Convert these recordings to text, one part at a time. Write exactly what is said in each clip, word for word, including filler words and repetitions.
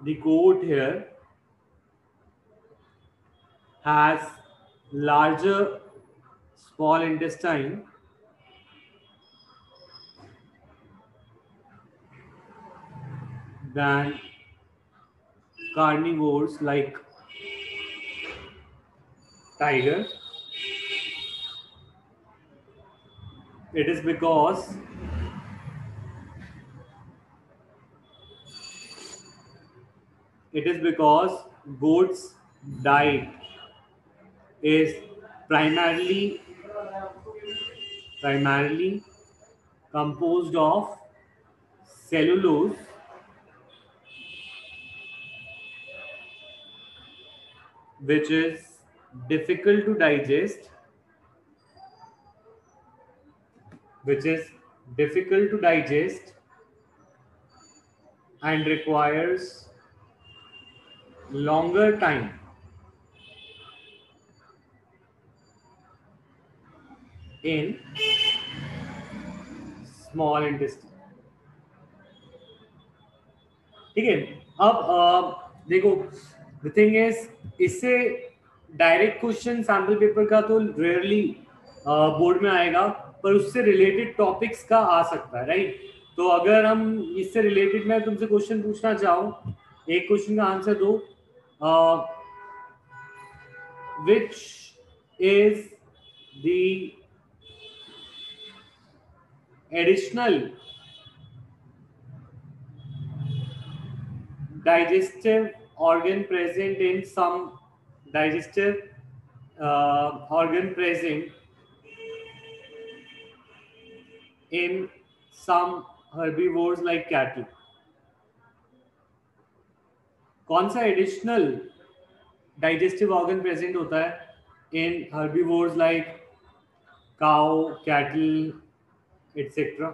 the goat here has larger small intestine than carnivores like tiger. It is because it is because goats' diet is primarily primarily composed of cellulose, which is difficult to digest, which is difficult to digest and requires longer time in small intestine. ठीक है. अब अ, देखो, the thing is, इससे direct question sample paper का तो rarely board में आएगा, पर उससे रिलेटेड टॉपिक्स का आ सकता है, राइट. तो अगर हम इससे रिलेटेड मैं तुमसे क्वेश्चन पूछना चाहूँ, एक क्वेश्चन का आंसर दो. Which is the additional digestive organ present in some digestive uh, organ present in some herbivores like cattle. कौन सा एडिशनल डाइजेस्टिव ऑर्गन प्रेजेंट होता है in herbivores like cow, cattle, etc.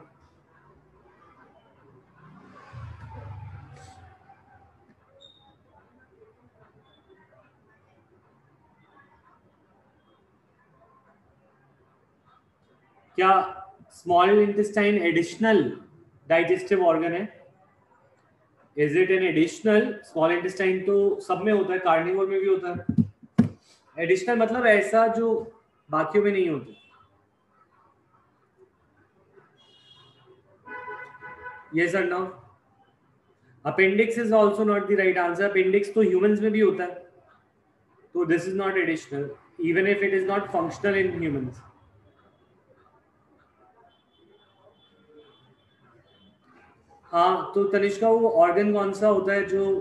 क्या small intestine additional digestive organ है? Is it an additional? Small intestine तो सब में होता है, कार्निवोर में भी होता है. एडिशनल मतलब ऐसा जो बाकियों में नहीं होता. यस और no? Appendix is also not the right answer. Appendix तो ह्यूमंस में भी होता है, तो this is not additional even if it is not functional in humans. हाँ, तो तनिष्का वो ऑर्गन कौन सा होता है जो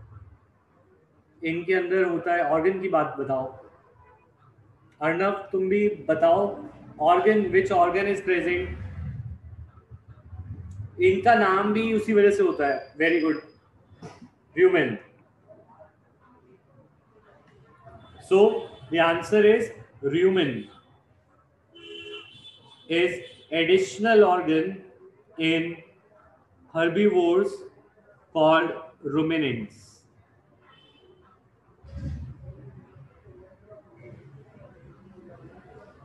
इनके अंदर होता है? ऑर्गन की बात बताओ. अर्णव तुम भी बताओ, organ, which organ is present? इनका नाम भी उसी वजह से होता है. Very good, human. So the answer is rumen is additional organ in herbivores called ruminants.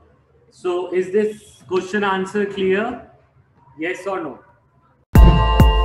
So is this question answer clear? Yes or no?